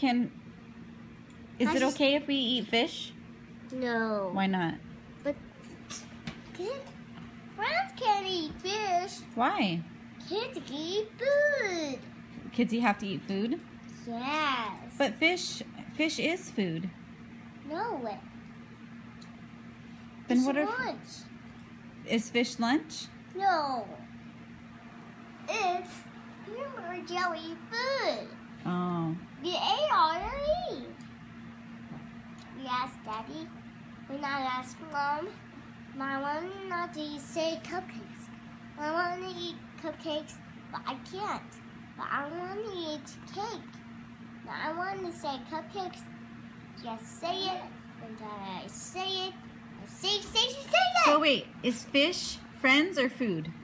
Is it okay if we eat fish? No. Why not? But friends can't eat fish. Why? Kids can eat food. Kids, you have to eat food? Yes. But fish is food. No. Then It's what are lunch. is fish lunch? No. It's peanut butter jelly food. Oh. You ate already. We asked Daddy. When I asked Mom, I want not to say cupcakes. I want to eat cupcakes, but I can't. But I want to eat cake. Now I want to say cupcakes. Just say it. And I say it. I say it. So wait, is fish friends or food?